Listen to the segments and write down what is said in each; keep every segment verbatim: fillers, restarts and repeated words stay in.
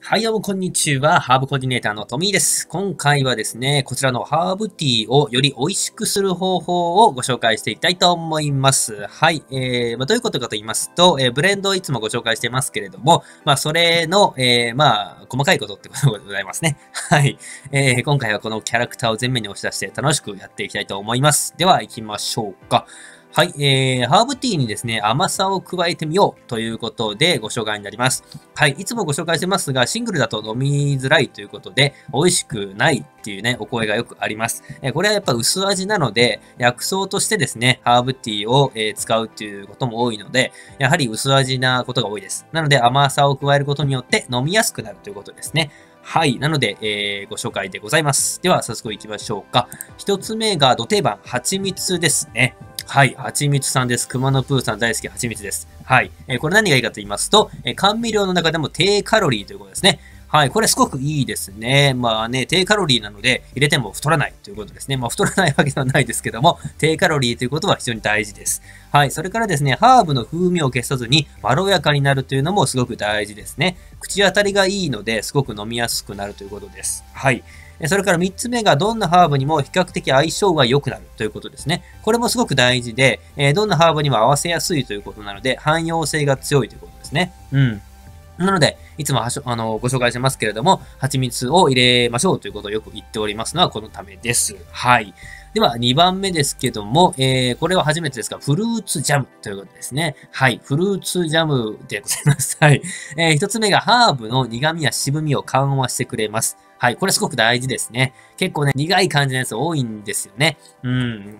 はい、どうもこんにちは。ハーブコーディネーターのトミーです。今回はですね、こちらのハーブティーをより美味しくする方法をご紹介していきたいと思います。はい、えー、まあ、どういうことかと言いますと、えー、ブレンドをいつもご紹介してますけれども、まあ、それの、えー、まあ、細かいことってことでございますね。はい、えー、今回はこのキャラクターを前面に押し出して楽しくやっていきたいと思います。では、行きましょうか。はい、えー、ハーブティーにですね、甘さを加えてみようということでご紹介になります。はい、いつもご紹介してますが、シングルだと飲みづらいということで、美味しくないっていうね、お声がよくあります。えー、これはやっぱ薄味なので、薬草としてですね、ハーブティーを、えー、使うっていうことも多いので、やはり薄味なことが多いです。なので、甘さを加えることによって飲みやすくなるということですね。はい。なので、えー、ご紹介でございます。では、早速行きましょうか。一つ目が、ド定番、蜂蜜ですね。はい。蜂蜜さんです。熊野プーさん大好き蜂蜜です。はい。えー、これ何がいいかと言いますと、えー、甘味料の中でも低カロリーということですね。はい。これすごくいいですね。まあね、低カロリーなので、入れても太らないということですね。まあ太らないわけではないですけども、低カロリーということは非常に大事です。はい。それからですね、ハーブの風味を消さずにまろやかになるというのもすごく大事ですね。口当たりがいいので、すごく飲みやすくなるということです。はい。それからみっつめがどんなハーブにも比較的相性が良くなるということですね。これもすごく大事で、えー、どんなハーブにも合わせやすいということなので、汎用性が強いということですね。うん。なので、いつもはしょあのご紹介してますけれども、蜂蜜を入れましょうということをよく言っておりますのはこのためです。はい。では、にばんめですけども、えー、これは初めてですが、フルーツジャムということですね。はい。フルーツジャムでございます。はい。えー、一つ目がハーブの苦味や渋みを緩和してくれます。はい。これすごく大事ですね。結構ね、苦い感じのやつ多いんですよね。うん。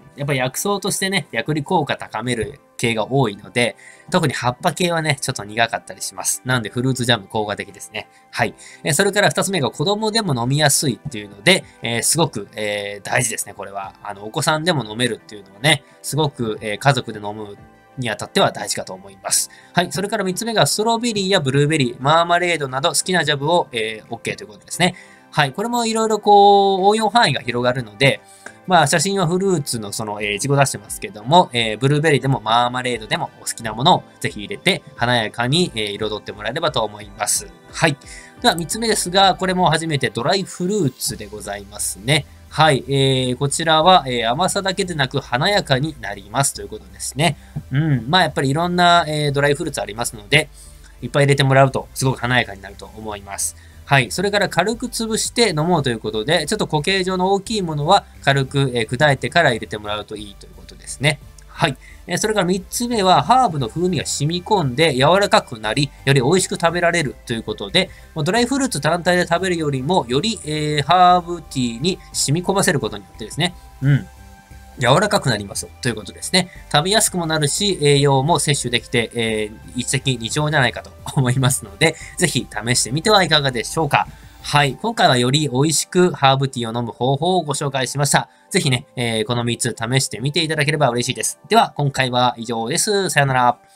やっぱり薬草としてね、薬理効果高める系が多いので、特に葉っぱ系はね、ちょっと苦かったりします。なので、フルーツジャム効果的ですね。はい。えー、それから二つ目が子供でも飲みやすいっていうので、えー、すごく、えー、大事ですね、これは。あの、お子さんでも飲めるっていうのはね、すごく、えー、家族で飲むにあたっては大事かと思います。はい。それから三つ目がストロベリーやブルーベリー、マーマレードなど好きなジャムを、えー、OK ということですね。はい。これもいろいろこう、応用範囲が広がるので、まあ、写真はフルーツのその、えー、いちご出してますけども、えー、ブルーベリーでもマーマレードでもお好きなものをぜひ入れて、華やかに、えー、彩ってもらえればと思います。はい。では、みっつめですが、これも初めてドライフルーツでございますね。はい。えー、こちらは、えー、甘さだけでなく華やかになりますということですね。うん。まあ、やっぱりいろんな、えー、ドライフルーツありますので、いっぱい入れてもらうと、すごく華やかになると思います。はい。それから軽く潰して飲もうということで、ちょっと固形状の大きいものは軽く、えー、砕いてから入れてもらうといいということですね。はい。えー、それからみっつめは、ハーブの風味が染み込んで柔らかくなり、より美味しく食べられるということで、ドライフルーツ単体で食べるよりも、より、えー、ハーブティーに染み込ませることによってですね、うん。柔らかくなりますということですね。食べやすくもなるし、栄養も摂取できて、えー、一石二鳥じゃないかと思いますので、ぜひ試してみてはいかがでしょうか。はい。今回はより美味しくハーブティーを飲む方法をご紹介しました。ぜひね、えー、このみっつ試してみていただければ嬉しいです。では、今回は以上です。さよなら。